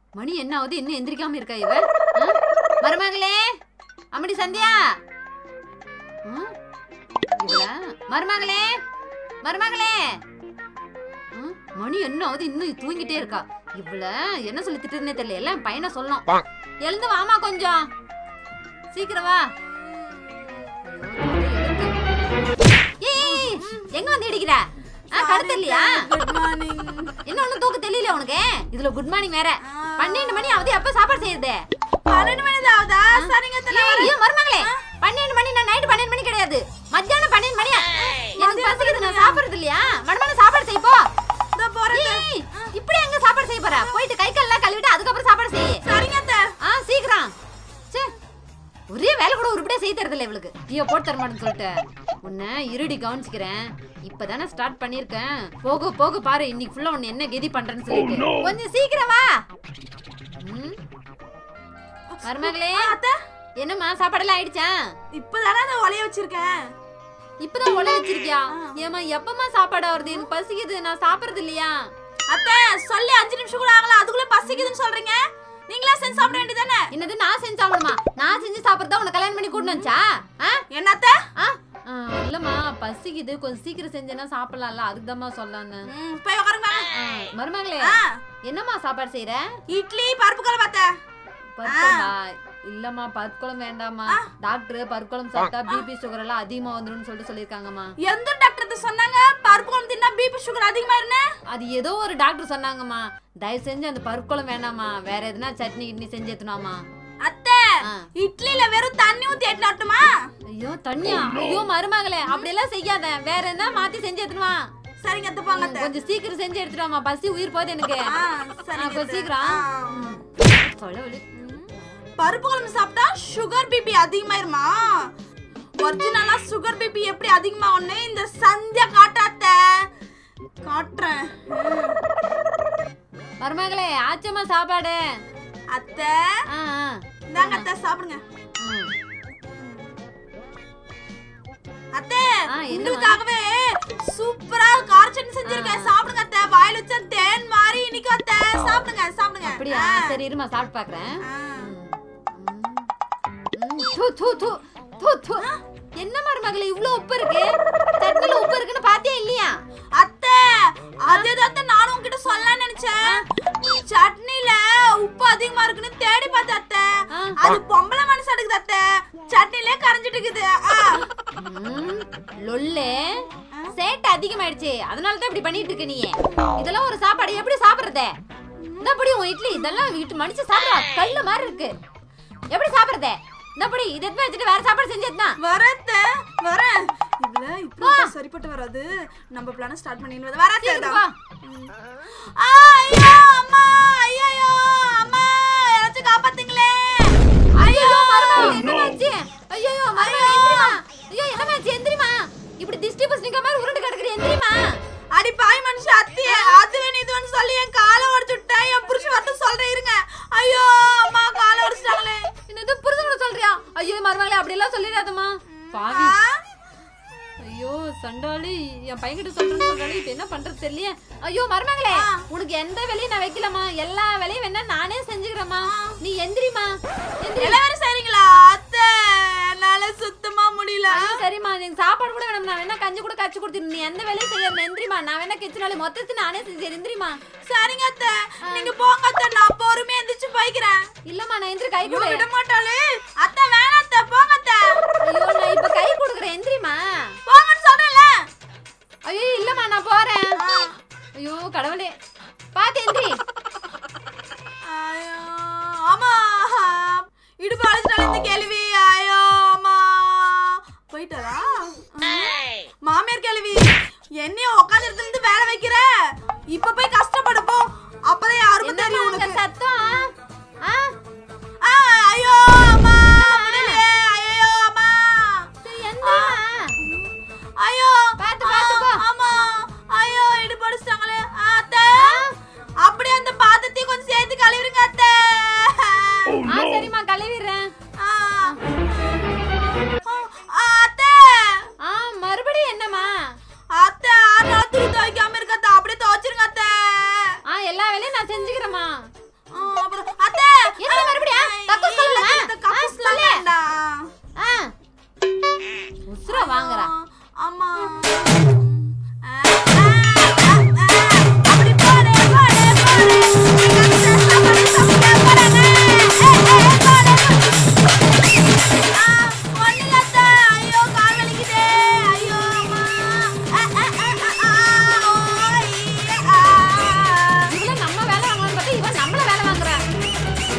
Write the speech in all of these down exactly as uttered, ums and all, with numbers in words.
மணி என்ன ஆகுது இன்னும் எந்திரிக்காம இருக்கா இவ? மருமகளே, அம்மடி சந்தியா, இவள மருமகளே, மருமகளே, மணி என்ன ஆகுது இன்னும் தூங்கிட்டே இருக்கா. இவள என்ன சொல்லி திட்டுறதுனே தெரியல. எல்லாம் பையனை சொல்லணும். எழுந்து வாமா கொஞ்சம் சீக்கிரம் வா. ஏய் எங்க வந்து இடிக்கிற? கருத்து இல்லையா? Good morning. என்ன ஒண்ணும் தூக்க தெரியல உனக்கு? இதுல குட் மார்னிங் வேற. பன்னெண்டு மணி ஆகுது, எப்ப சாப்பாடு செய்யுது? பன்னெண்டு மணி தான் ஆகுதா? சரிங்க தல. ஐயோ மருமகளே, பன்னெண்டு மணி நான் நைட் பன்னெண்டு மணி கிடையாது, மத்தியானம் பன்னெண்டு மணி. எனக்கு பசிக்குது, நான் சாப்பிடுறது இல்லையா? மடமான சாப்பாடு செய் போ. இதோ போறேன். இப்படி எங்க சாப்பாடு செய்ய போற? போயிட்டு கை கால் எல்லாம் கழுவிட்டு அதுக்கப்புறம் சாப்பாடு செய். சரிங்க அத்தை. ஆ சீக்கிரம். சே, ஒரே வேலை கூட உருப்படியா செய்ய தரதில்ல இவளுக்கு. டீயை போட்டு தர மாட்டேன்னு சொல்லிட்டு உன்னை இருடி கவனிச்சுக்கிறேன். இப்பதானே ஸ்டார்ட் பண்ணிருக்கேன். போக போக பாரு இன்னைக்கு ஃபுல்லா உன்னை என்ன கெதி பண்றேன்னு சொல்லிட்டு. கொஞ்சம் சீக்கிரம் வா. மருமகளே, என்னம்மா சாப்பாடெல்லாம் ஆயிடுச்சா? இப்பதானே நான் ஒலைய வச்சிருக்கேன். இப்பதான் ஒலைய வச்சிருக்கியா? ஏமா எப்பமா சாப்பாடு வருது? எனக்கு பசிக்குது, நான் சாப்பிடுறது இல்லையா? அத்தை சொல்லி அஞ்சு நிமிஷம் கூட ஆகல, அதுக்குள்ள பசிக்குதுன்னு சொல்றீங்க. நீங்களா செஞ்சு சாப்பிட வேண்டியதானே? என்னது நான் செஞ்சு சாப்பிடுமா? நான் செஞ்சு சாப்பிடுறதா உன்னை கல்யாணம் பண்ணி கூட்டு வந்தா? என்ன அத்தை? இல்லம்மா பசிக்குது, கொஞ்சம் சீக்கிரம் செஞ்சேன்னா சாப்பிடலாம்ல, அதுக்குதாம்மா சொல்லான்னு. போய் உட்காருங்க. மருமகளே, என்னம்மா சாப்பாடு செய்யற? இட்லி பருப்பு குழம்பு அத்தை. பருப்புமா? இல்லம்மா பருப்பு குழம்பு வேண்டாமா. டாக்டர் பருப்பு குழம்பு சாப்பிட்டா பிபி சுகர் எல்லாம் அதிகமா வந்துரும்னு சொல்லிட்டு சொல்லிருக்காங்கம்மா. எந்த டாக்டர் சொன்னாங்க பருப்பு குழம்பு தின்னா பிபி சுகர் அதிகமாயிருன்னு? அது ஏதோ ஒரு டாக்டர் சொன்னாங்கம்மா. தயவு செஞ்சு அந்த பருப்பு குழம்பு வேண்டாமா, வேற எதுனா சட்னி கிட்னி செஞ்சு ஏத்துனாமா. அத்தை இட்லில வெறும் தண்ணி ஊத்தி ஏத்தணுமா? ஐயோ தண்ணியா? ஐயோ மருமகளே அப்படி எல்லாம் செய்யாத, வேற எதுனா மாத்தி செஞ்சு ஏத்துனுவா. சரிங்க அத்தை போங்க அத்தை. கொஞ்சம் சீக்கிரம் செஞ்சு எடுத்துடுவாமா, பசி உயிர் போகுது எனக்கு. சரிங்க சீக்கிரம். பருப்பு குழம்பு சாப்பிட்டா சுகர் பிபி அதிகமாயிருமா? ஒரிஜினலா சுகர் பிபி எப்படி அதிகமாகும்னு இந்த சந்தியா காட்டாத்த காட்டுறேன். மருமகளே ஆச்சமா சாப்பாடு? அத்தை இந்தாங்க அத்தை சாப்பிடுங்க. அத்தை உங்களுக்காகவே சூப்பரா கார சட்னி செஞ்சிருக்கேன், சாப்பிடுங்க அத்தை. வாயில வச்ச தேன் மாதிரி இன்னைக்கு அத்தை. சாப்பிடுங்க சாப்பிடுங்க. அப்படியா? சரி இருமா சாப்பிட்டு பாக்குறேன். தூ தூ தூ தூ தூ. என்ன மருமகளே இவ்ளோ உப்பு இருக்கு? சட்னில உப்பு இருக்குன்னு பாத்தியா இல்லையா? அத்தை அதேதான் நானும் உன்கிட்ட சொல்லலாம்னு நினைச்சேன். சட்னில உப்பு அதிகமா இருக்குன்னு தேடி பார்த்தேன் அத்தை. அது பொம்பளை மனசு எடுக்குது அத்தை, சட்னிலே கரைஞ்சிட்டு இருக்குது. லொல்லே சேட் அதிகமாயிடுச்சு, அதனால தான் இப்படி பண்ணிட்டு இருக்க நீ. இதெல்லாம் ஒரு சாப்பாடு எப்படி சாப்பிடுறதே? இந்த படி உன் இட்லி இதெல்லாம் வீட்டு மனுஷன் சாப்பிடுறா கல்லு மாதிரி இருக்கு, எப்படி சாப்பிடுறதே? இந்த படி இத எடுத்து வச்சிட்டு வேற சாப்பாடு செஞ்சேன்னா வரத்த வரேன். இவ்ள இப்போ சரிப்பட்டு வராது, நம்ம பிளான் ஸ்டார்ட் பண்ணிடுறது. வரத்த ஐயோ அம்மா, ஐயோ அம்மா யாராச்சும் காப்பாத்துங்களே. ஐயோ மருமகளே என்னாச்சு? ஐயோ மருமகளே எந்திரிமா. ஐயோ என்னமாச்சு? எந்திரிமா. இப்படி திஷ்டி புஷ்ணிக்க மாதிரி உருண்டு கிடக்குற, எந்திரிமா. அடி பாய் மனுஷ அத்தியே, அது வேணும் இது வேணும் சொல்லி என் காலை உடைச்சுட்டேன். என் புருஷன் வரட்டும் சொல்றேன் இருங்க. ஐயோ அம்மா காலை உடைச்சிட்டாங்களே. என்னது புருஷன் சொல்றியா? ஐயோ மருமகளே அப்படி எல்லாம் சொல்லிடாதம்மா பாவி. ஐயோ சண்டாளி, என் பையன்கிட்ட சொல்றேன்னு சொல்றாளே, இப்ப என்ன பண்றது தெரியல. ஐயோ மருமகளே உனக்கு எந்த வேலையும் நான் வைக்கலமா, எல்லா வேலையும் வேணா நானே செஞ்சுக்கிறேம்மா. நீ எந்திரிமா. எல்லாரும் சரிங்களா அத்தை? என்னால சுத்தமா முடியல. சரிம்மா நீங்க சாப்பாடு கூட வேணும், நான் வேணா கஞ்சி கூட காய்ச்சி கொடுத்துரு. நீ எந்த வேலையும் செய்யற எந்திரிமா. நான் வேணா கிச்சனால மொத்தத்து நானே செஞ்சு எந்திரிமா. சரிங்க அத்தை நீங்க போங்க அத்தை, நான் பொறுமையா எந்திரிச்சு போய்க்கிறேன். இல்லம்மா நான் எந்திரி கை கூட விட மாட்டாளே. அத்தை வேணாம் அத்தை போங்க அத்தை. ஐயோ நான் இப்ப கை கொடுக்குறேன், எந்திரிமா. போங்கன்னு சொல்றேன்ல. ஐயோ இல்லம்மா நான் போறேன். ஐயோ கடவுளே பாத்து எந்திரி. ஐயோ ஆமா இடுப்பு அழைச்சிட்டாலே இந்த கேள்வி. ஐயோ அம்மா போயிட்டாரா மாமியார் கேள்வி? என்னைய உட்காந்துட்டு இருந்து வேலை வைக்கிற, இப்ப போய் கஷ்டப்படுப்போம், அப்பதான் யாருக்கும் தெரியும் உனக்கு. சத்தம் ஐயோ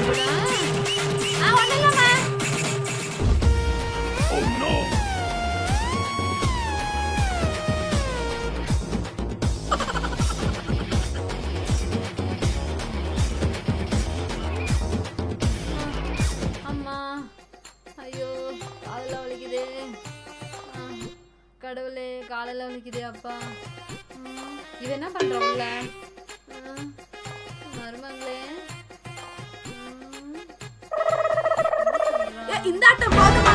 போல. ஆ ஒண்ணு இல்லம்மா. Oh no. அம்மா ஐயோ காலைல வலிக்குதே. கடவுளே காலையில வலிக்குதே அப்பா. இவ என்ன பண்ற உள்ள? மருமகளே இந்த ஆட்டம் பாத்து